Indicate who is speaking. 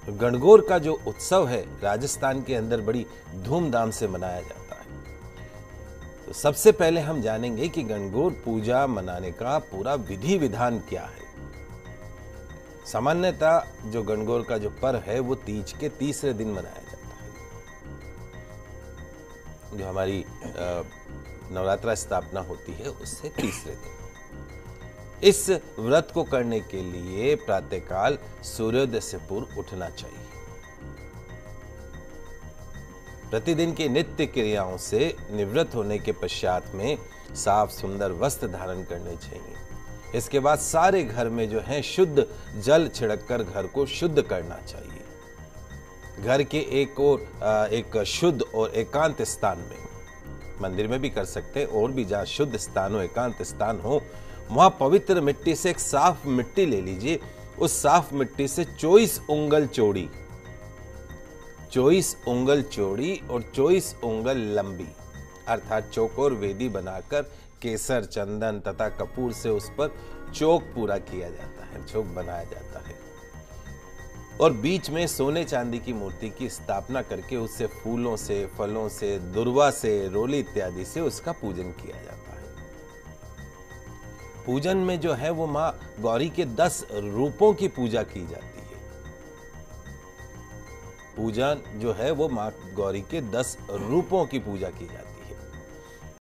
Speaker 1: गणगौर का जो उत्सव है राजस्थान के अंदर बड़ी धूमधाम से मनाया जाता है। तो सबसे पहले हम जानेंगे कि गणगौर पूजा मनाने का पूरा विधि विधान क्या है। सामान्यतः जो गणगौर का जो पर्व है वो तीज के तीसरे दिन मनाया जाता है। जो हमारी नवरात्रा स्थापना होती है उससे तीसरे दिन। इस व्रत को करने के लिए प्रातःकाल सूर्योदय से पूर्व उठना चाहिए। प्रतिदिन की नित्य क्रियाओं से निवृत्त होने के पश्चात में साफ सुंदर वस्त्र धारण करने चाहिए। इसके बाद सारे घर में जो है शुद्ध जल छिड़ककर घर को शुद्ध करना चाहिए। घर के एक शुद्ध और एकांत स्थान में, मंदिर में भी कर सकते हैं और भी जहां शुद्ध स्थान हो, एकांत स्थान हो, वहां पवित्र मिट्टी से एक साफ मिट्टी ले लीजिए। उस साफ मिट्टी से 24 उंगल चौड़ी, 24 उंगल चौड़ी और 24 उंगल लंबी अर्थात चौकोर वेदी बनाकर केसर, चंदन तथा कपूर से उस पर चौक पूरा किया जाता है, चौक बनाया जाता है। और बीच में सोने चांदी की मूर्ति की स्थापना करके उससे फूलों से, फलों से, दुर्वा से, रोली इत्यादि से उसका पूजन किया जाता है। पूजन में जो है वो मां गौरी के 10 रूपों की पूजा की जाती है। पूजन जो है वो मां गौरी के 10 रूपों की पूजा की जाती है।